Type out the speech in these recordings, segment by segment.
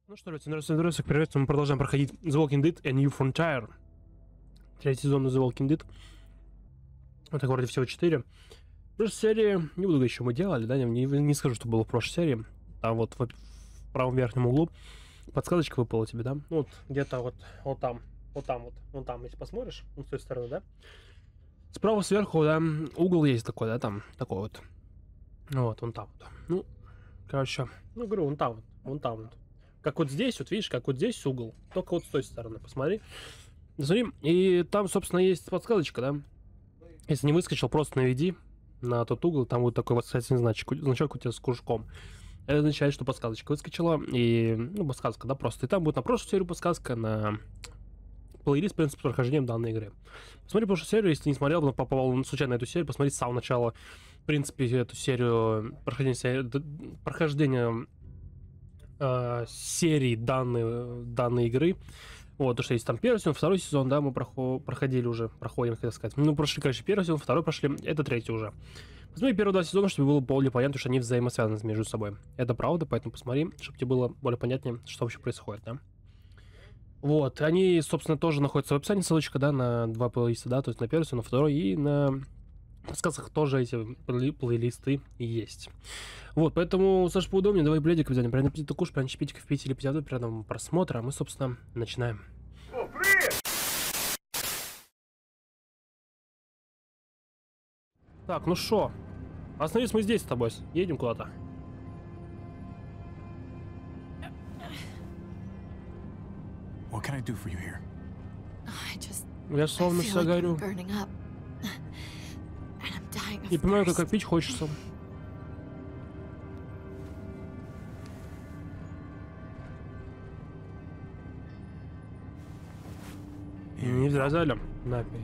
Ну что, здравствуйте, приветствую. Мы продолжаем проходить The Walking Dead A New Frontier. Третий сезон The Walking Dead. Вот так вроде всего 4. В прошлой серии, не буду говорить, что мы делали, да, не скажу, что было в прошлой серии. Там вот в правом верхнем углу подсказочка выпала тебе, да? Ну, вот где-то вот там, если посмотришь, с той стороны, да? Справа сверху, да, угол есть такой, да, там, такой вот. Вот, вон там вот. Ну, короче, говорю, вон там вот. Как вот здесь, вот видишь, как вот здесь угол, только вот с той стороны, посмотри. Смотри, и там, собственно, есть подсказочка, да? Если не выскочил, просто наведи на тот угол, там вот такой восклицательный значок у тебя с кружком. Это означает, что подсказочка выскочила, и, ну, подсказка, да, просто. И там будет на прошлую серию подсказка, на плейлист, в принципе, с прохождением данной игры. Посмотри прошлую серию, если не смотрел, но попал случайно на эту серию, посмотри с самого начала, в принципе, эту серию, прохождение серии данной игры. Вот, то, что есть там первый сезон, второй сезон, да, мы проходим, как сказать. Ну, прошли, короче, первый сезон, второй прошли, это третий уже. Посмотри первые два сезона, чтобы было более понятно, что они взаимосвязаны между собой. Это правда, поэтому посмотри, чтобы тебе было более понятнее, что вообще происходит, да. Вот, они, собственно, тоже находятся в описании, ссылочка, да, на два плейлиста, да, то есть на первый сезон, на второй, и на подсказках тоже эти плейлисты есть. Вот, поэтому, Саша, поудобнее, давай бледик взять, прям аппетит куш, прям чипитик впить или пить приятного просмотра, а мы, собственно, начинаем. Так, ну шо, остановились мы здесь с тобой, едем куда-то. Я словно все горю. Не понимаю, как пить хочется. Не зря взяли. Напей.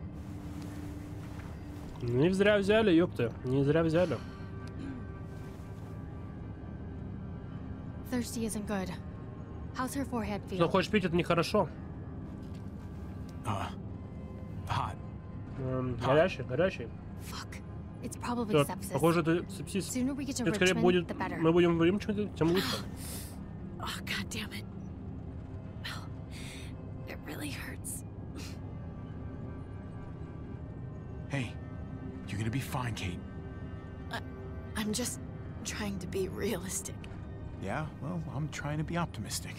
Не зря взяли, ёпты. Не зря взяли. Что, хочешь пить, это нехорошо. Горячий. Всё, похоже, это сепсис. Чем скорее мы будем время, тем лучше. Hey, you're gonna be fine, Kate. I'm just trying to be realistic. Yeah, well, I'm trying to be optimistic.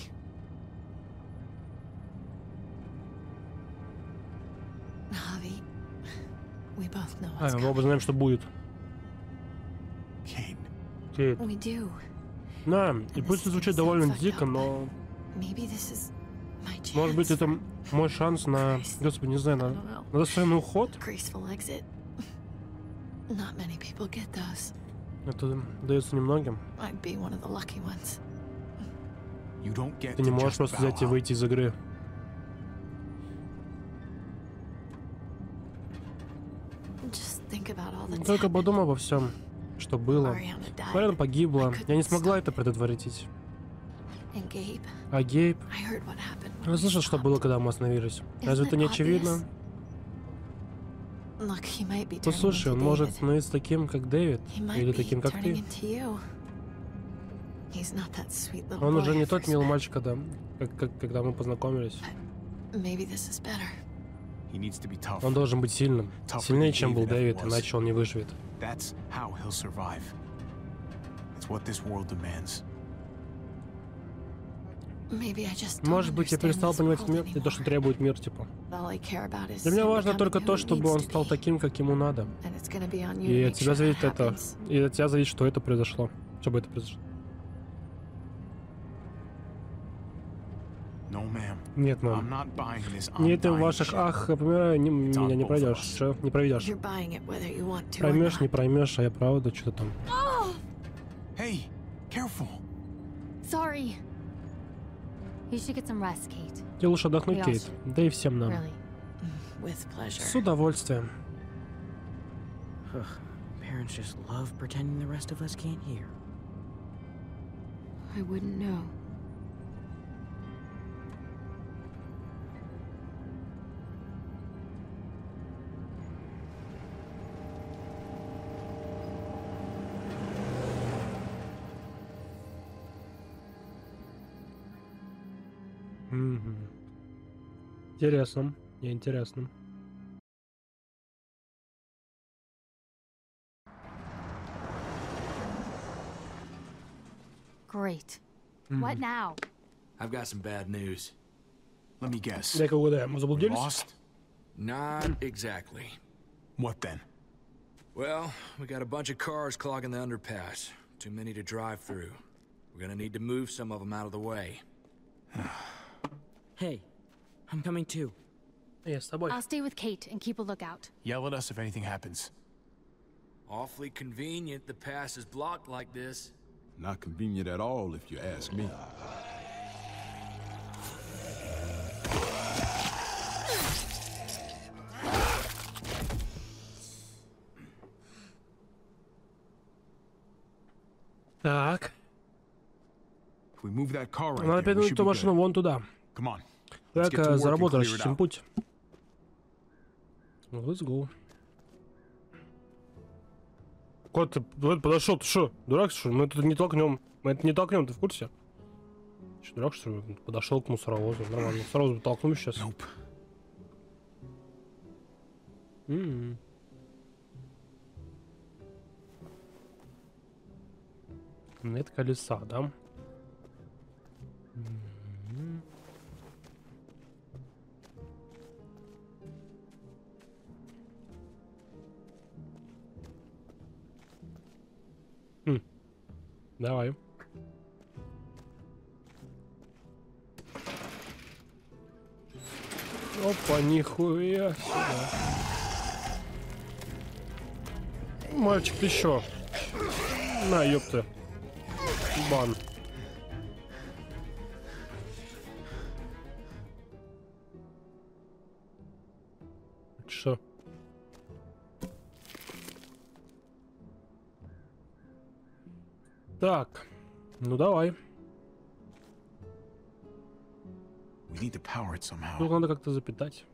Javi, we both know what's Мы оба знаем, что будет. Kate. Кейт. We do. Да, и пусть это звучит довольно дико, но... Может быть, это мой шанс на... Господи, не знаю, на достойный уход? Это дается немногим. Ты не можешь просто взять и выйти из игры. Только подумай обо всем, что было. Марьяна погибла. Я не смогла это предотвратить. А Гейб... Я слышал, что было, когда мы остановились. Разве это не очевидно? Послушай, он может становиться таким, как Дэвид, или таким, как ты. Он уже не тот милый мальчик, когда мы познакомились. Он должен быть сильным. Сильнее, чем был Дэвид, иначе он не выживет. Может быть, я перестал понимать мир и то, что требует мир, типа. Для меня важно только то, чтобы он стал таким, как ему надо. И от тебя зависит это. И от тебя зависит, что это произошло. Чтобы это произошло. Нет, мам. Нет, в ваших ах, помираю, меня не пройдешь. Что? Не проведешь. Проймешь, не проймешь, а я правда что-то там. Hey, careful. Sorry. You should get some rest, Kate. Тебе лучше отдохнуть, Кейт. Да и всем нам. С удовольствием. Parents just love pretending the rest of us can't hear. I wouldn't know. Мгм. Интересно. Интересно. Great. What now? I've got some bad news. Let me guess. Дай-ка угадаем. Мы We заблудились? lost? Not exactly. What then? Well, we got a bunch of cars clogging the underpass. Too many to drive through. We're gonna need to move some of them out of the way. Hey, I'm coming too. Я с тобой. I'll stay with Kate and keep a lookout. Yell at us if anything happens. Awfully convenient the pass is blocked like this. Not convenient at all, if you ask me. Так. If we move that car right Надо there, we передвинуть should эту be машину good. вон туда. Come on. Let's get to Так, work and заработали, clear it расчистим out. путь. Let's go. Кот, ты подошел, ты что, дурак, что ли? Мы тут не толкнем. Мы это не толкнем, ты в курсе? Что, дурак, что ли? Подошел к мусоровозу. Нормально. Мусоровоз толкнем сейчас. Nope. Нет колеса, да? Давай. Опа, нихуя себе. Мальчик, ты чё? На, ёпта. Бан. Что? Так, ну давай. We need to power it somehow. Тут надо как-то запитать.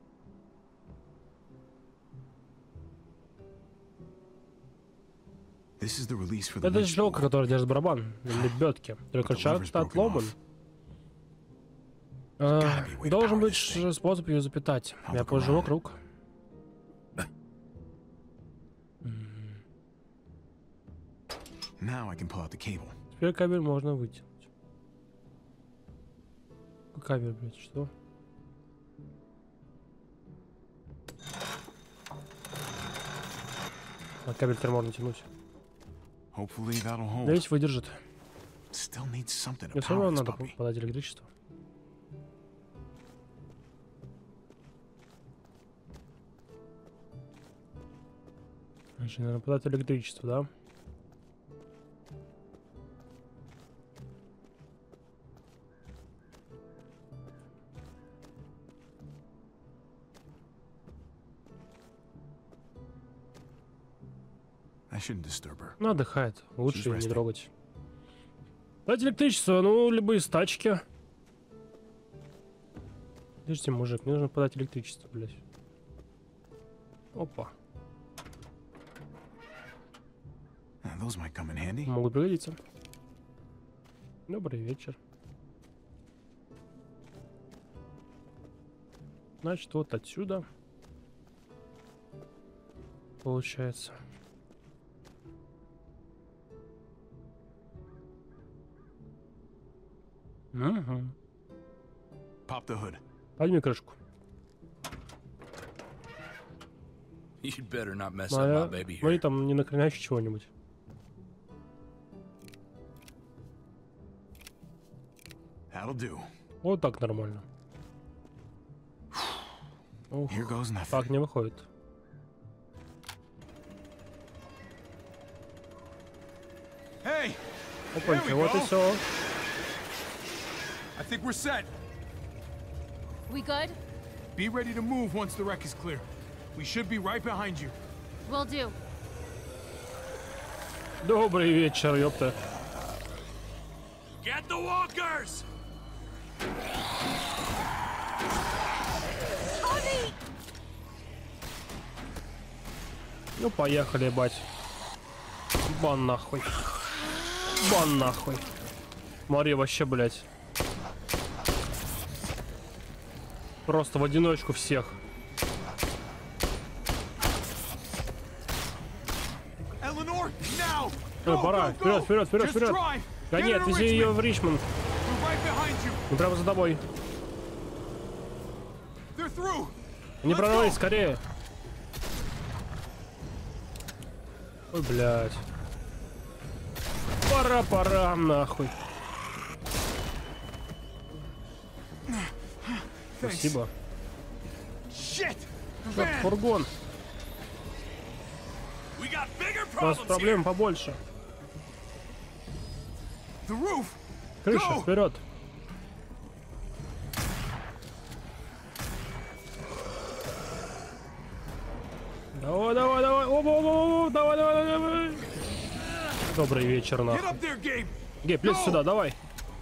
This is the release for the Это winch шлёка, spool. которая держит барабан на лебедке. Только рычаг отломан. Должен быть способ ее запитать. Я положу вокруг. Now I can pull out the cable. Теперь кабель можно вытянуть. Кабель, блядь, что? А кабель теперь можно тянуть. Hopefully that'll hold. Надеюсь, выдержит. Still needs something to Мне все power равно this надо puppy. подать электричество. Значит, надо подать электричество, да? I shouldn't disturb her. Ну, отдыхает. Лучше She's ее не resting. трогать. Дать электричество, ну, либо из тачки. Подождите, мужик, мне нужно подать электричество, блядь. Опа. Those might come in handy. Могут пригодиться. Добрый вечер. Значит, вот отсюда. Получается. Угу. Pop the hood. Подними крышку. You'd better not mess up my baby Смотри, here. там не накренячь чего-нибудь. That'll do. Вот так нормально. Ух, Here goes nothing. так не выходит. Hey! Опаньки, we вот и go. все. I think we're set. We good? Be ready to move once the wreck is clear. We should be right behind you. Will do. Добрый вечер, ёпта. Get the walkers! Ну, поехали, бать. Бан нахуй. Бан нахуй. Смотри, вообще, блядь. Просто в одиночку всех. Eleanor, now! Пора. Вперед, вперед, вперед, Just вперед. drive. Гони, Get her to отвези ее Richmond. в Ричмонд. We're right behind you. Мы прямо за тобой. They're through. Не Let's прорвались, go. скорее. Ой, блядь. Пора, нахуй. Спасибо. Shit. The Вот van. фургон. We got bigger У нас problems проблем here. побольше. The roof. Крыша, Go. вперед. Давай, давай, давай. Оба, оба, оба. Давай, давай, давай. Добрый вечер, Get нахуй. up there, Gabe. Гейб, лезь Go. сюда, давай.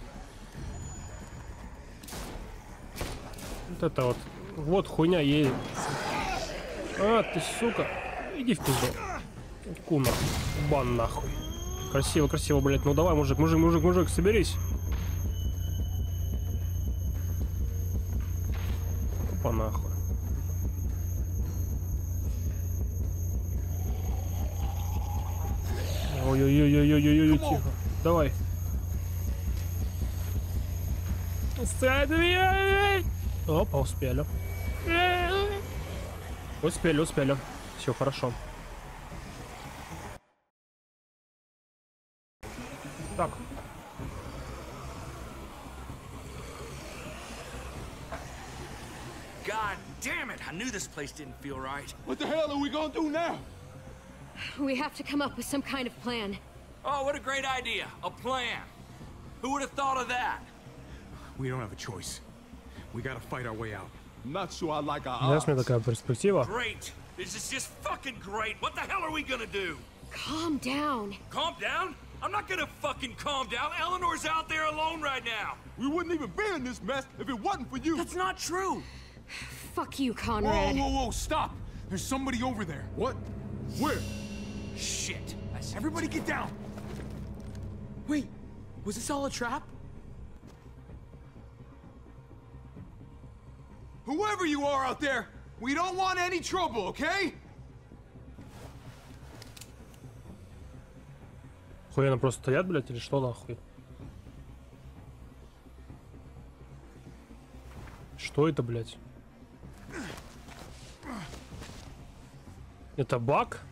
Вот это вот. Вот хуйня едет. А, ты сука. Иди в пизду. Куна. Бан нахуй. Красиво, красиво, блядь. Ну давай, мужик, мужик, мужик, мужик, соберись. Опа, нахуй. Ой-ой-ой-ой-ой-ой, тихо. Давай. Опа, успели. Успели, успели. Все хорошо. Так. God damn it! I knew this place didn't feel right. What the hell are we gonna do now? We have to come up with some kind of plan. Oh, what a great idea! A plan. Who would have thought of that? We don't have a choice. We gotta fight our way out. I'm not sure I like our Сейчас у меня odds. такая перспектива. Great. This is just fucking great. What the hell are we gonna do? Calm down. Calm down? I'm not gonna fucking calm down. Eleanor's out there alone right now. We wouldn't even be in this mess if it wasn't for you. That's not true. Fuck you, Whoa, Conrad. whoa, whoa, stop! There's somebody over there. What? Where? Shit. Everybody get down! Wait, was this all a trap? Whoever you are out there, we don't want any trouble, okay? Хуяно просто стоят, блядь, или что нахуй? Что это, блядь? Это баг?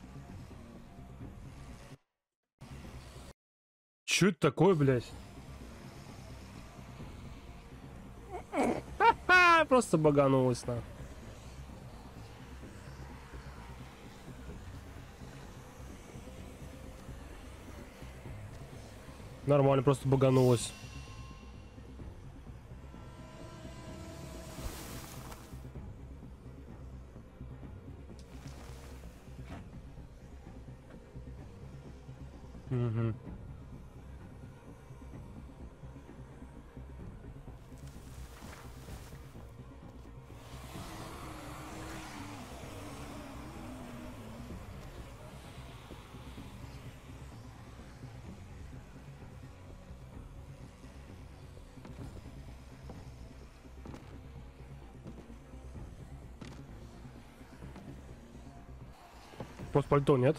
Чё это такое, блядь? Просто баганулась, на. Нормально, просто баганулась. Угу. Просто пальто нет.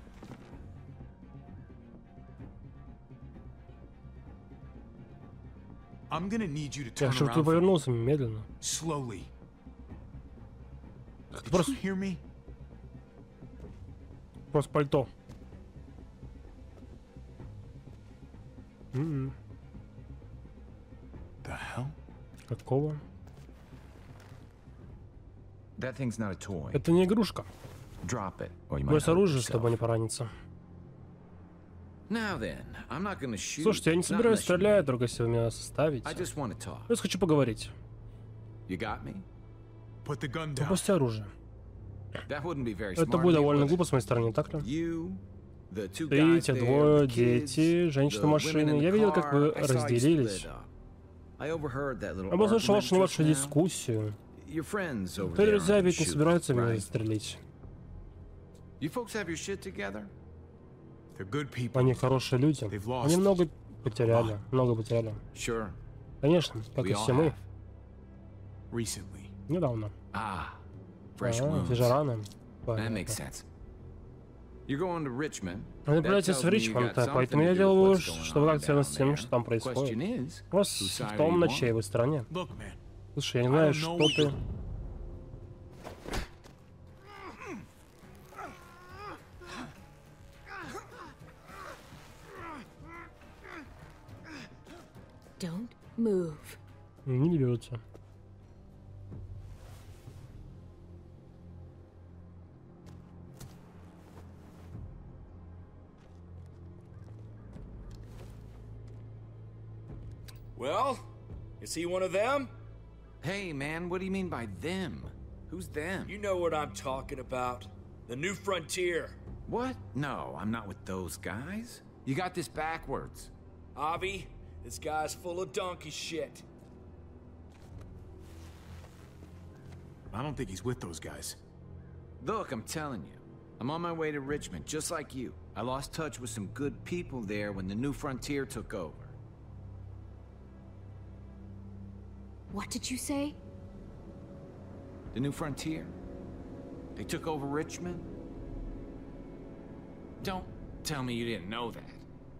I'm gonna need you to Я turn чтобы around ты for me. повернулся медленно. Slowly. Ты Did просто, you hear me? просто пальто. М-м. The hell? Какого? That thing's not a toy. Это не игрушка. Drop it, or you might Брось hurt оружие, yourself. чтобы не пораниться. Now then, I'm not gonna shoot. Слушайте, я не not собираюсь unless you стрелять, need. только если вы меня заставите. I just want to talk. Просто хочу поговорить. You got me? Put the gun down. Выпусти оружие. That wouldn't be very Это smart будет of you, довольно would глупо it? с моей стороны, не так ли? You, the two Ты, guys те there, двое, the kids, дети, женщина the women машины. in Я the видел, как вы car. I saw you разделились. split up. I overheard that little Я послушал argument вашу небольшую just now. дискуссию. Your friends over Твои there друзья aren't ведь не shooting, собираются меня right? застрелить. You folks have your shit together? They're good people. Они хорошие люди. They've lost. Они много потеряли. Много потеряли. Sure. Конечно, как We и all все мы. have. Recently. Недавно. Ah, fresh А, wounds. свежие раны. That makes sense. You're going to Richmond. Вы направляетесь в Ричмонд, поэтому я делаю, что вы так связаны с тем, что там происходит. Вопрос в том, на чьей вы стороне. Look, man. Слушай, я не знаю, что ты... Don't move. Не берется. Well, is he one of them? Hey, man, what do you mean by them? Who's them? You know what I'm talking about. The New Frontier. What? No, I'm not with those guys. You got this backwards. Avi, this guy's full of donkey shit. I don't think he's with those guys. Look, I'm telling you. I'm on my way to Richmond, just like you. I lost touch with some good people there when the New Frontier took over. What did you say? The New Frontier. They took over Richmond. Don't tell me you didn't know that.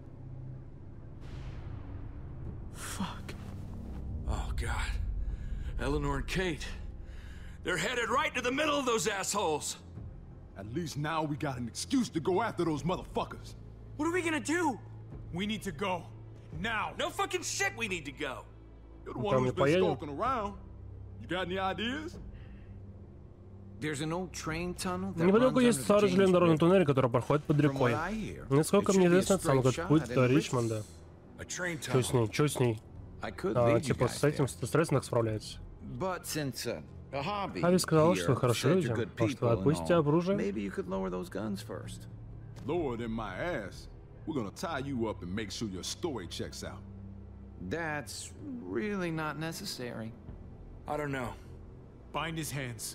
Fuck. Oh, God. Eleanor and Kate. They're headed right to the middle of those assholes. At least now we got an excuse to go after those motherfuckers. What are we gonna do? We need to go. Now. No fucking shit we need to go. You're the one who's been skulking around. You got any ideas? There's an old train tunnel that Неподалеку runs есть under the старый James железнодорожный Bridge. туннель, который проходит под From рекой. what I hear, Насколько it мне should be a известно, там straight этот путь shot до in Ричмонда. A train Чё tunnel. с ней? Чё с ней? I could А, lead you типа guys с этим there. стрессом так справляется. But since a hobby Ави сказал, here что вы хорошие said люди, you're good может, вы people and отпустите all, оружие? maybe you could lower those guns first. Lower than my ass. We're gonna tie you up and make sure your story checks out. That's really not necessary. I don't know. Bind his hands.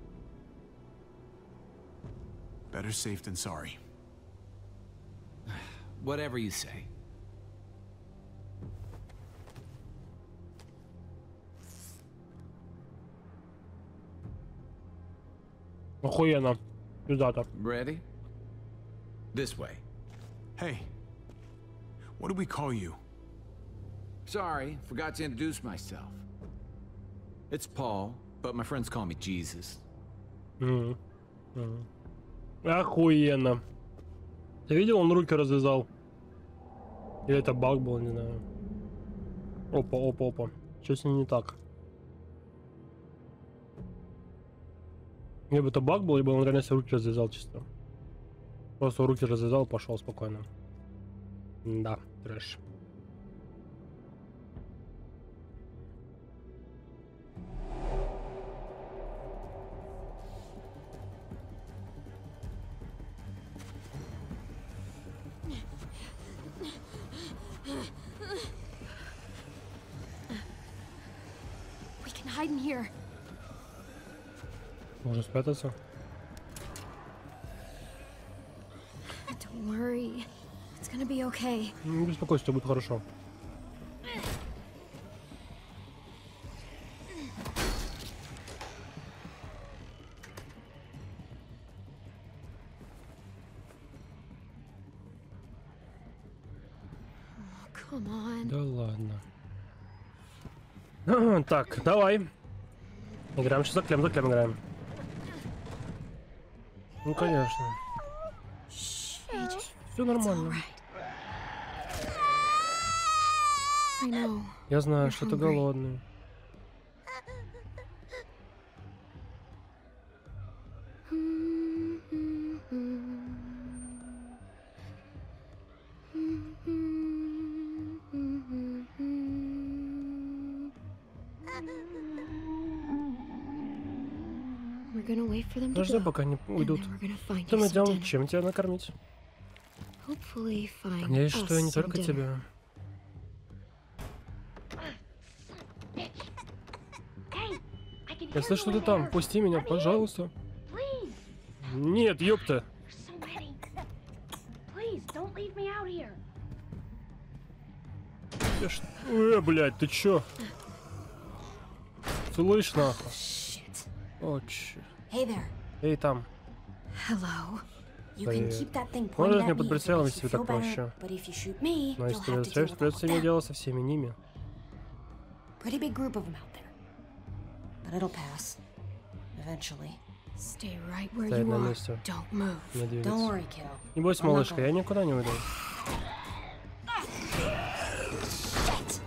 Better safe than sorry. Whatever you say. Охуенно. Пиздато. Ready? This way. Hey. What do we call you? Sorry, forgot to introduce myself. It's Paul, but my friends call me Jesus. Охуенно. Ты видел, он руки развязал? Или это баг был, не знаю. Опа, опа, опа. Что с ним не так? Либо это баг был, либо он реально себе руки развязал чисто. Просто руки развязал и пошел спокойно. Да, трэш. We can hide in here. Можно спрятаться. Don't worry. It's gonna be okay. Не беспокойся, все будет хорошо. Come on. Да ладно. Так, давай. Играем сейчас за клем играем. Ну конечно. Все нормально. I know. Я знаю, You're что ты hungry. голодный. We're gonna wait for them to Подожди, go. пока не And уйдут. then we're gonna find Потом you some найдем, dinner. чем тебя накормить. Hopefully find Надеюсь, us что я не some только dinner. тебя. Если что-то там, пусти меня, пожалуйста. Нет, ёпта. Блядь, ты чё? Слышь, нахуй. Shit. О, чё. Hey there. Эй, там. Hello. You can Привет. keep that thing Можешь pointed меня at под me if it прицелом, makes если you тебе feel так better, проще? but if you shoot me, Но you'll если have ты to deal стреляешь, with all придется of иметь them. дело со всеми ними. Pretty big group of them out there. But it'll pass. Eventually. Stay right where Стоять you на are. месте. Don't move. Не Don't двигаться. worry, kiddo. Не бойся, I'm not малышка, я gonna- никуда не уйду. Shit.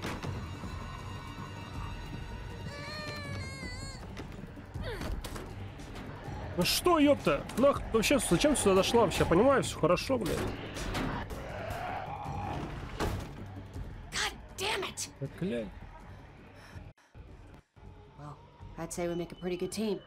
Ну что, ёпта? Нах, вообще, зачем сюда дошла вообще? Понимаю, все хорошо, блядь. God damn it! Так, блядь. Well, I'd say we make a pretty good team.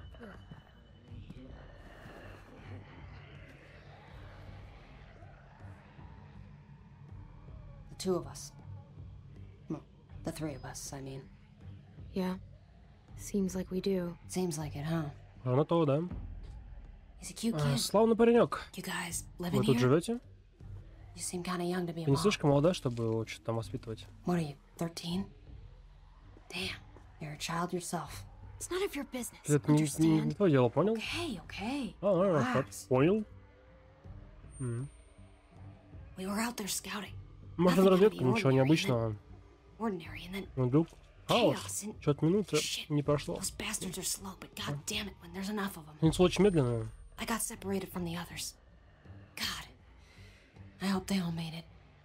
The two of us. Well, the three of us, I mean. Yeah. Seems like we do. Seems like it, huh? А на то, да. He's a cute А, kid. славный паренек. You guys live Вы in тут here? живете? You seem kind of young to be a Ты не mom. слишком молода, чтобы его что-то там воспитывать. What are you, 13? Damn, you're a child yourself. It's none of your business. Это не Understand? твое дело, понял? Okay, okay. А, так, Relax. понял. We were out there scouting. Можно на Nothing out of разведку, the ничего ordinary, необычного. and then ordinary, and then Ну, вдруг хаос. chaos, and Что-то минуты shit. не прошло. Those bastards are slow, but god damn it, when there's enough of them. Ниц очень медленно. I got separated from the others. God, I hope they all made it.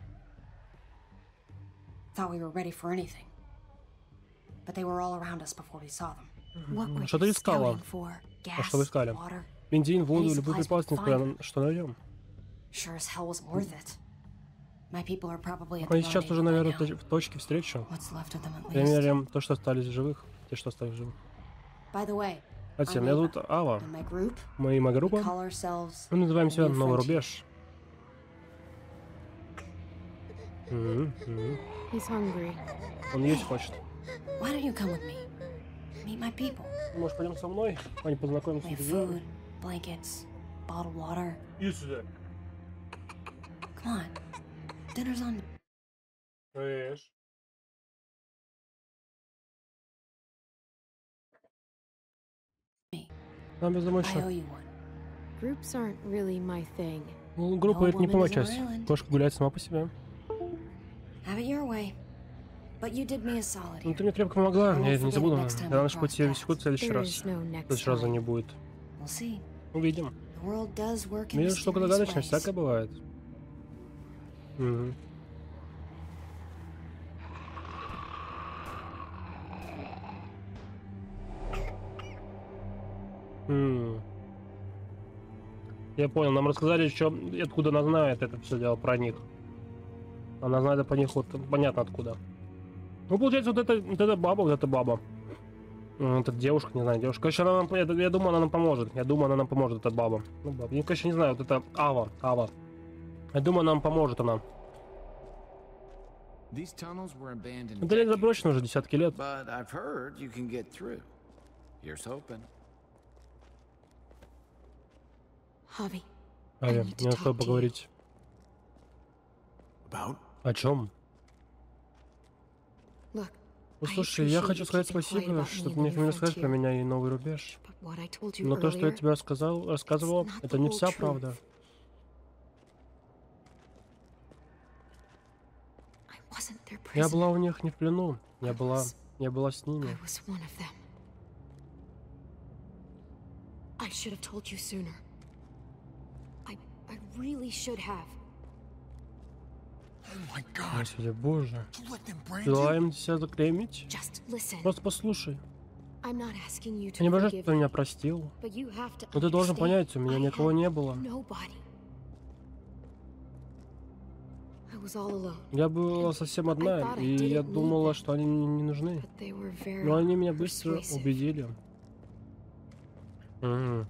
Thought we were ready for anything, but they were all around us before we saw them. What were Что ты you искала? scouting for? Gas, что вы искали? water, Бензин, воду, Any любой supplies припас, we несмотря find. на что найдем. sure as hell wasn't worth it. My people are probably at the Они сейчас уже, rendezvous наверное, by now. в точке встречи. What's left of them at По крайней least. мере, то, что остались живых. Те, что остались живых. By the way, Кстати, I'm меня Ava, зовут Ава. and my group, Моя we группа. call ourselves Мы называем себя New Новый Frontier. Рубеж. He's hungry. Он есть хочет. Why don't you come with me? Meet my people. Может, пойдем со мной? Они познакомимся We с have друзьями. food, blankets, bottled water. Иди сюда. Come on. Dinner's on. Ешь. Нам без I домочи. owe you one. Groups aren't really my thing. Ну, группа No это не woman по моей is an части. island. Кошка гуляет сама по себе. Have it your way. But you did me a solid Ну, here. ты мне крепко помогла, I я won't это не forget забуду. it next time Я we на наш cross пути paths. секут в следующий There раз. is no В next следующий раз time. не будет. We'll see. Увидим. The world does work in Мир штука mysterious загадочная, ways. всякое бывает. Мгм. Я понял, нам рассказали, что откуда она знает это все дело про них. Она знает это про них вот понятно откуда. Ну, получается, вот эта баба. Эта девушка, не знаю, девушка. Короче, она нам, я думаю, она нам поможет. Я думаю, она нам поможет, эта баба. Ну, баба. Я, конечно, не знаю, вот это Ава. Я думаю, нам поможет она. These tunnels were abandoned Это лет decades, заброшено уже десятки лет. but I've heard you can get through. Here's hoping. Javi, Ави, need to мне надо с тобой talk to you. поговорить. About? О чем? look. Ну, I слушай, я appreciate хочу you сказать keeping quiet спасибо, about что me ты and мне the new рассказать про frontier. меня и новый рубеж. But what I told you Но то, что я earlier, тебе рассказывала, not это the не whole вся truth. правда. I wasn't their Я prisoner. была у них не в плену. Я была с ними. I was one of them. I should have told you sooner. I really should have. Oh my god. Господи, боже. You let them brand Дала you? им себя заклеймить? Just listen. Просто послушай. I'm not asking you to Я не обожаю, forgive что ты me, меня простил. but you have to Но ты должен understand, понять, у меня I никого had не было. nobody. I was all alone, Я была совсем одна, и я думала, что они мне не нужны. but they were very Но они меня быстро persuasive. убедили. Мгм.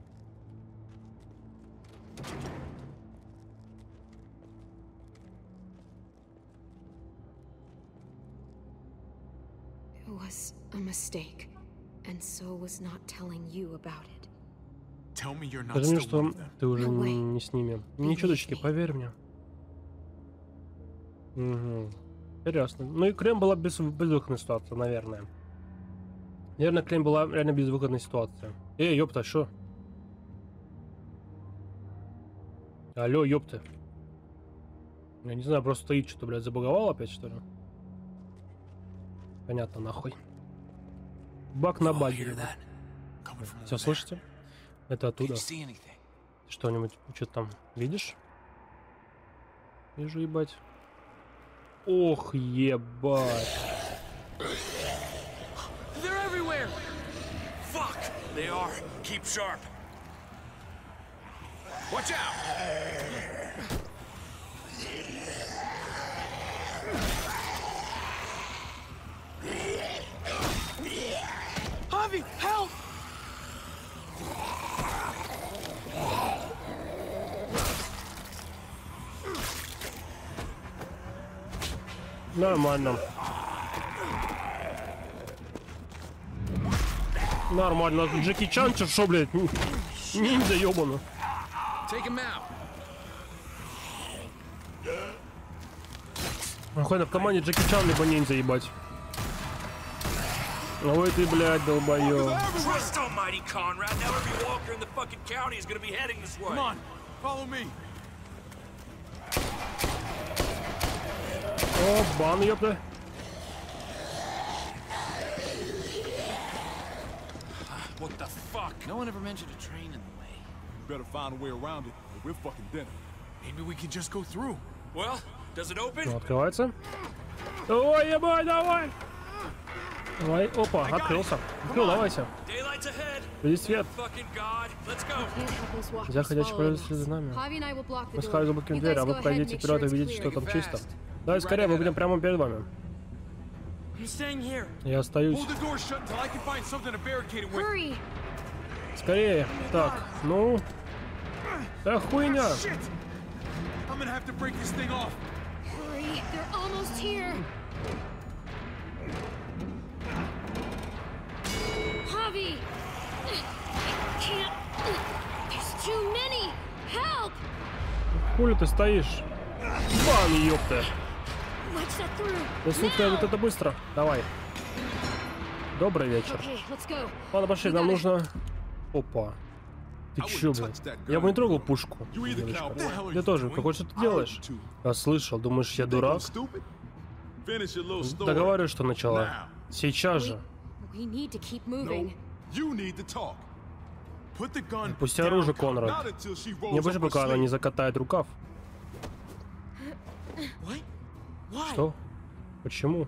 It was a mistake, and so was not telling you about it. Tell me you're not Скажи мне, still что one of them. ты уже No way. не с ними. Believe Не чудочки, me. поверь мне. Угу. Интересно. Ну и Крем была безвыходная ситуация, наверное. Наверное, Клейн была реально безвыходная ситуация. Эй, ёпта, шо? Алло, ёпта. Я не знаю, просто стоит что-то, блядь, забаговал опять, что ли? Понятно, нахуй. Баг на баге. Все, слышите? Это оттуда. Что-нибудь, что там, видишь? Вижу, ебать. Ох, ебать. They're everywhere! Fuck! They are. Keep sharp. Watch out! Javi, help! Нормально. Нормально. Джеки Чан, шо, блядь? Ниндзя ёбану. Take him out. Охуенно, в команде Джеки Чан либо ниндзя, ебать. Ой ты, блядь, долбоёб. Christ almighty, Conrad! Now every walker in the fucking county is gonna be heading this way. Come on, follow me. О, бан, ёпта. What the fuck? No one ever mentioned a train in the way. Better find a way around it, or we're fucking dead. Maybe we can just go through. Well, does it open? Ну, открывается. Ой, ебать, давай. Давай, опа, открылся. Открыл, давайте. Daylight's ahead. Введи свет. Fucking God. Let's go. Can't help us walk Нельзя this ходячий following пользуется us. за нами. Javi and I will block the Мы door. схватим заблокируем You дверь, guys а go вы ahead and пройдите make вперед sure и it's увидите, clear. что там чисто. Fast. Давай скорее, мы будем прямо перед вами. I'm staying here. Я остаюсь. Hold the door shut until I can find something to barricade it with. Hurry! Скорее. Так, ну. Да хуйня. Shit! I'm gonna have to break this thing off. Hurry! They're almost here! Javi! I can't... There's too many! Help! Хули ты стоишь? Бан, ёпта. Wedge that through! Да сука, вот это быстро. Давай. Добрый вечер. Okay, let's go. Ладно, пошли, нам нужно... Опа. Ты чё, блядь? Я бы не трогал пушку. девочка. Ты тоже, какой что ты делаешь? Я слышал, думаешь, я дурак? Finish your little story. Договариваю, что начала. Сейчас же. We need to keep moving. You need to talk. Put the gun Пусти down, оружие, Not Конрад. until she Не rolls больше, up her пока она не sleeve. закатает рукав. What? Why? Что? Почему?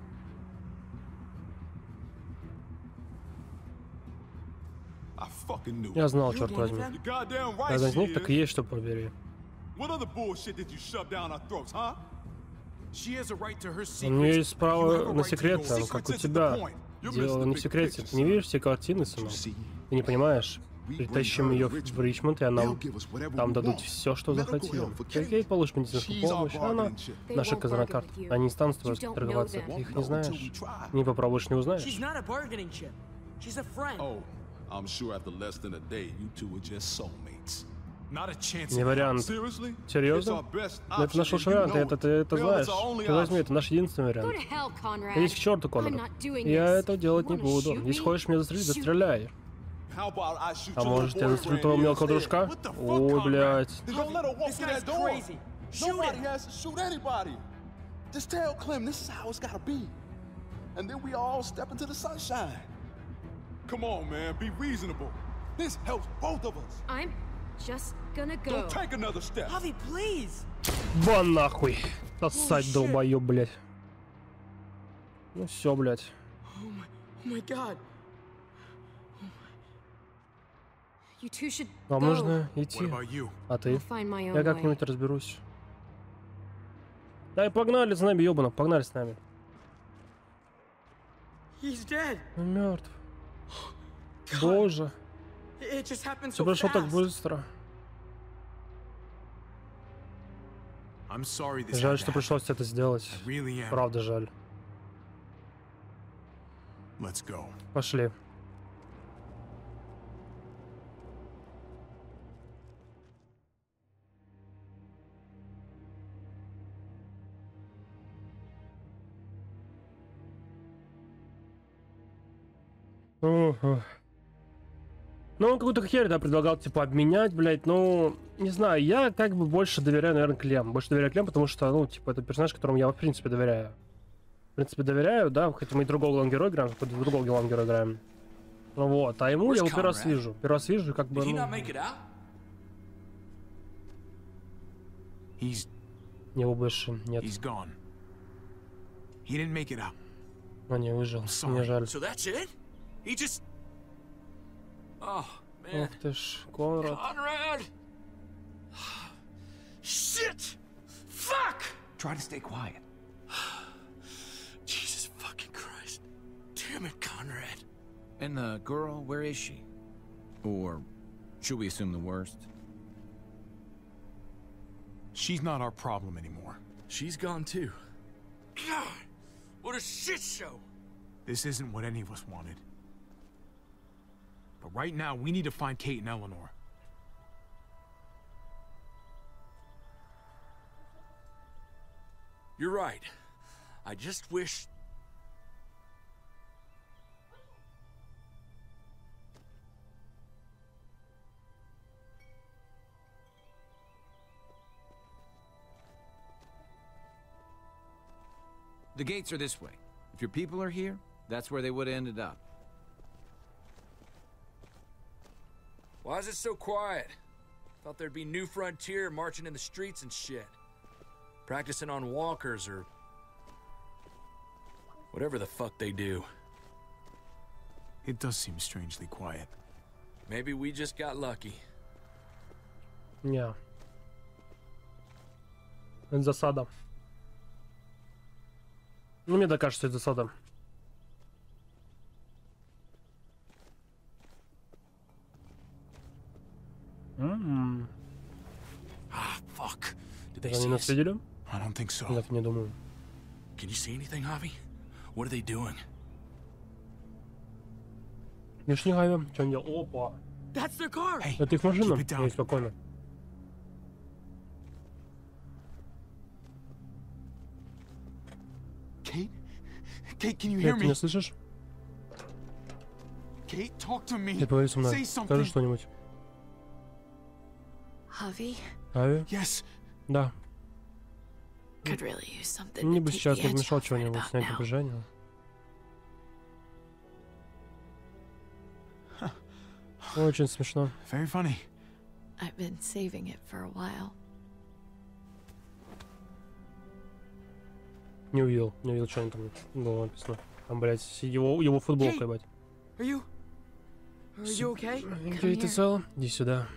I fucking knew. Я знал, You черт one of возьми. them? You're goddamn right Раз she нет, так и is. есть, что побери. What other bullshit did you shove down our throats, huh? She has a right to her У нее secrets. есть You have право a на right to секрет, yours. там, как у тебя. Дело не в секрете. Ты не видишь все картины, сынок? Ты не понимаешь? Притащим ее в Ричмонд, и нам там дадут все, что захотим. Окей, получишь медицинскую помощь, а она наша казнокарт. Они не станут с тобой торговаться. Ты их не знаешь. Не попробуешь, не She's узнаешь. not a bargaining chip. She's a friend. Oh, I'm sure after less than a day, you two were just soulmates. Not a chance. Не вариант. Seriously? Серьезно? It's our best Но это наш option, лучший and you вариант, и know это it. ты это Hell, знаешь. it's our only Ты возьми, option. это наш единственный Go вариант. to hell, Conrad. Иди к черту, I'm Конрад. not doing Я this. этого делать не Wanna буду. shoot Если me? хочешь меня застрелить, Shoot. застреляй. How about I shoot А your может, я застрелю boyfriend твоего in мелкого his head? дружка? What the fuck, Ой, Conrad? блядь. Then don't let her walk This through guy's that door. crazy. Shoot Nobody him. has to shoot anybody. Just tell Clem this is how it's gotta be. And then we all step into the sunshine. Come on, man, be reasonable. This helps both of us. I'm just gonna go. Don't take another step. Javi, please. Бан нахуй. Сосать, shit. долбоёб, блядь. Ну все, блядь. Oh my god. You two should Вам go. нужно What идти. about you? А I'll ты? find my own Я way. как-нибудь разберусь. Да и погнали с нами, ёбана, погнали с нами. He's dead. Он мертв. Боже. It just happened Все so прошло так fast. быстро. I'm sorry this Жаль, had что to пришлось это сделать. happen. Really am. Правда жаль. Let's go. Пошли. Ого. Ну, он какую-то херь, да, предлагал, типа, обменять, блядь, ну, не знаю, я как бы больше доверяю, наверное, Клем. Больше доверяю Клем, потому что, ну, типа, это персонаж, которому я, в принципе, доверяю. В принципе, доверяю, да, хотя мы и другого главного героя играем, какой-то другого главного героя играем. Ну вот, а ему я его первый раз вижу. Первый раз вижу, как бы, ну... Его больше нет. Он не выжил, мне жаль. Ох ты ж, Конрад. Shit! Fuck! Try to stay quiet. Jesus fucking Christ. Damn it, Conrad. And the girl, where is she? Or should we assume the worst? She's not our problem anymore. She's gone too. God, what a shit show! This isn't what any of us wanted. But right now, we need to find Kate and Eleanor. You're right. I just wish... The gates are this way. If your people are here, that's where they would have ended up. Why is it so quiet? Thought there'd be New Frontier marching in the streets and shit. Practicing on walkers or... whatever the fuck they do. It does seem strangely quiet. Maybe we just got lucky. Не. Это засада. Ну, мне так кажется, это засада. Ah, fuck. Did they Это они see нас us? видели? I don't think so. Я так не думаю. Can you see anything, Javi? What are they doing? Видишь, не Хави? Что он делал? Опа. That's their car! Hey, Это их машина? keep it down. Ей, спокойно. Kate? Kate, can you hear Кэт, ты me? меня слышишь? Kate, talk to me. Ты поговори со мной. Say Скажи something. что-нибудь. Javi Ави? Yes. Да. could really use something Мне to бы take сейчас the edge подмешал off right чего-нибудь, about снять now. напряжение. Очень смешно. Very funny. I've been saving it for a while. Не увидел, что они там было написано. Там, блядь, его футболка, ебать. Are you okay? Окей, ты цел? Иди сюда.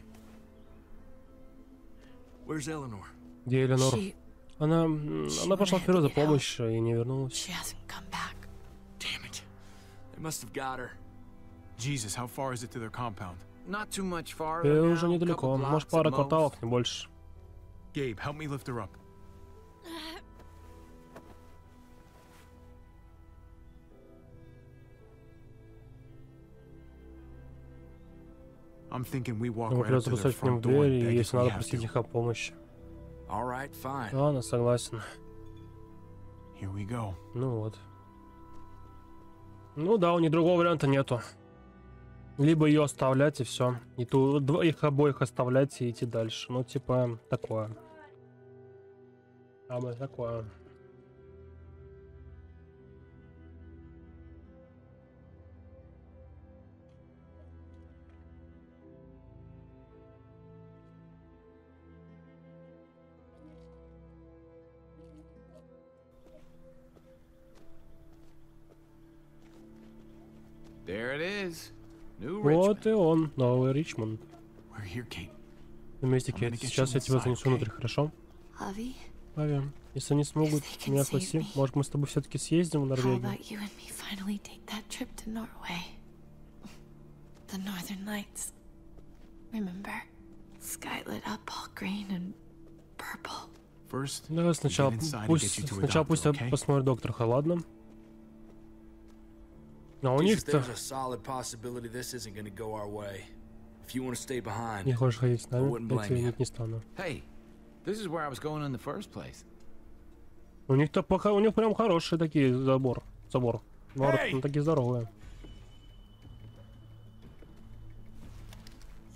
Where's Eleanor? Где Эленор? She Она пошла вперед за помощью и не вернулась. she hasn't come back. Damn it. They must have got her. Jesus, how far is it to their compound? Not too much farther Ты now, уже недалеко, couple может blocks пара at most. кварталов, не больше. Gabe, help me lift her up. I'm thinking we walk Ему right up придется to their постучать к ним front в door дверь, and и beg if если we надо, have просить to. их о помощи. All right, fine. Ладно, согласен. Here we go. Ну вот. Ну да, у них другого варианта нету. Либо ее оставлять и все. И их обоих оставлять и идти дальше. Ну, типа, такое. Такое. There it is. New Вот Richmond. и он, новый Ричмонд. We're here, Kate. Вместе, I'm Кейт. gonna get Сейчас you я тебя inside, занесу okay? внутрь, хорошо? Javi, Ави, если они смогут If they can меня save спасти, me. может мы с тобой все-таки съездим в how Норвегию? about you and me finally take that trip to Norway? The Northern Lights. Remember? Sky lit up all green and purple. First, Давай сначала, get inside and пусть, get you to a сначала doctor, пусть okay? посмотрит доктора, ладно? А у Jesus, них-то... there's a solid possibility this isn't gonna go our way. If you want to stay behind, Не хочешь ходить с нами? wouldn't Я blame тебе you. винить не стану. Hey, this is where I was going in the first place. У них-то пока, у них прям хорошие такие забор. Ворота, Эй! ну такие здоровые.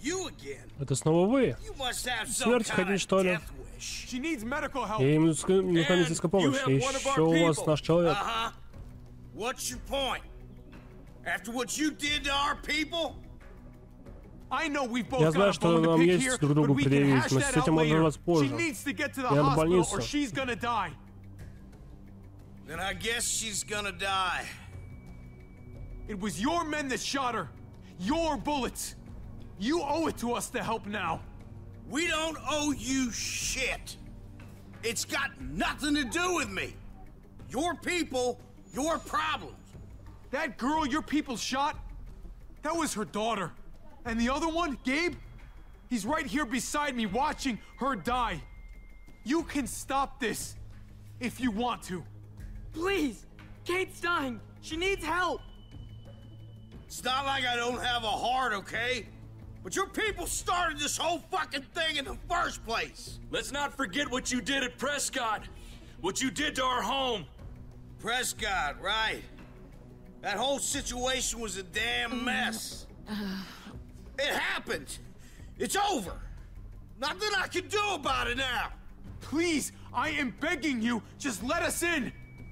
You again? Это снова вы? You must have some Смерть kind хотите, of что ли? death wish. She needs medical help. И им нужна медицинская помощь. И еще у вас наш человек. Uh-huh. What's your point? After what you did to our people? I know we've both Я got знаю, a что bone to нам pick есть here, друг but другу we can предъявить, hash но that с out этим можно later. вас She позже. needs to get to the Я на hospital, больницу. or she's gonna die. Then I guess she's gonna die. It was your men that shot her. Your bullets. You owe it to us to help now. We don't owe you shit. It's got nothing to do with me. Your people, your problems. That girl your people shot, that was her daughter. And the other one, Gabe, he's right here beside me watching her die. You can stop this if you want to. Please! Kate's dying! She needs help! It's not like I don't have a heart, okay? But your people started this whole fucking thing in the first place. Let's not forget what you did at Prescott. What you did to our home. Prescott, right? That whole situation was a damn mess. It happened. It's over. Nothing I can do about it now. Please, I am begging you, just let us in.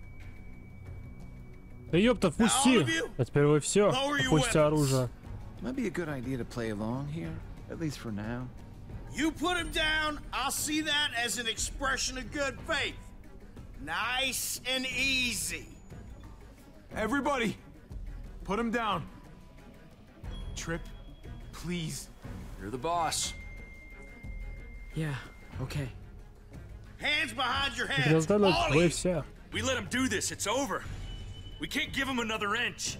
Да ёпта, впусти! А теперь вы все. Опусти оружие. Might be a good idea to play along here, at least for now. You put him down, I'll see that as an expression of good faith. Nice and easy. Everybody, put him down. Trip, please. You're the boss. Yeah, okay. Hands behind your Не heads. оставляйте, All of вы you. все. We let him do this, it's over. We can't give him another inch.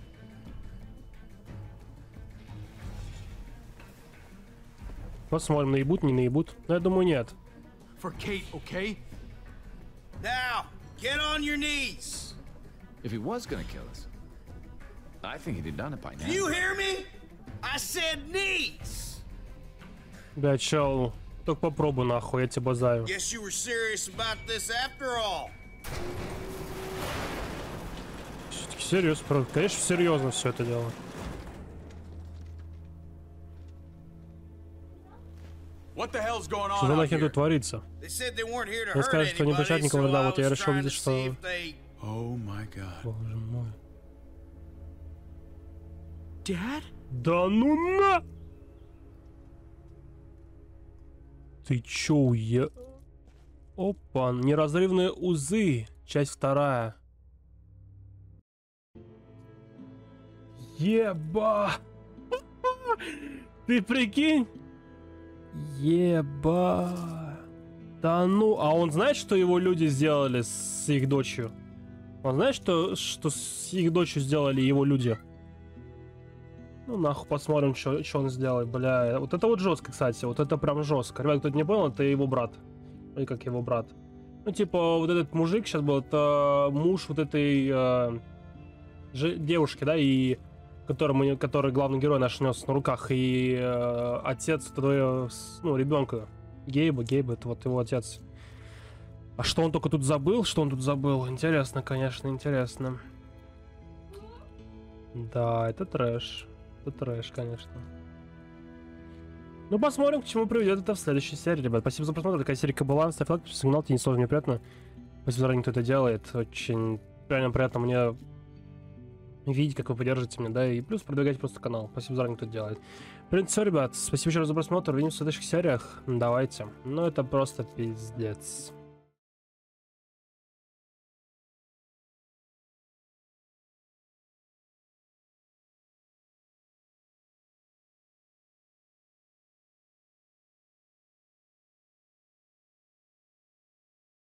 Посмотрим, наебут, не наебут. Но я думаю, нет. For Kate, okay? Now, get on your knees. If he was gonna kill us, I think he'd have done it by now. Do you hear me? I said knees. Да, чел, только попробуй нахуй, я тебе базаю. Guess you were serious about this after all. Серьезно, конечно, серьезно все это дело. What the hell's going Что on за out нахер here? тут творится? They said they weren't here to Мне hurt сказали, что не почать anybody, никого, so да, I вот я was решил trying to видеть, see что... if they... Oh my god. Боже мой. Dad? Да ну на! Ты чё, я... Опа, неразрывные узы. Часть 2. Еба! Ты прикинь? Еба! Да ну, а он знает, что его люди сделали с их дочерью? Он знает, что с их дочерью сделали его люди? Ну нахуй, посмотрим, что он сделает, бля. Вот это вот жестко, кстати, вот это прям жестко. Ребят, кто не понял, это его брат. Или как его брат. Ну типа, вот этот мужик сейчас был, это муж вот этой девушки, да, и который главный герой наш нес на руках, и отец этого, ну, ребенка. Гейба, это вот его отец. А что он только тут забыл? Что он тут забыл? Интересно, конечно, интересно. Да, это трэш. Это трэш, конечно. Ну, посмотрим, к чему приведет это в следующей серии, ребят. Спасибо за просмотр. Такая серия была. Ставь лайк, сигнал, тебе не сложно, мне приятно. Спасибо заранее, кто это делает. Очень реально приятно мне видеть, как вы поддержите меня, да, и плюс продвигать просто канал. Спасибо заранее, кто это делает. В принципе, все, ребят. Спасибо еще раз за просмотр. Увидимся в следующих сериях. Давайте. Ну, это просто пиздец.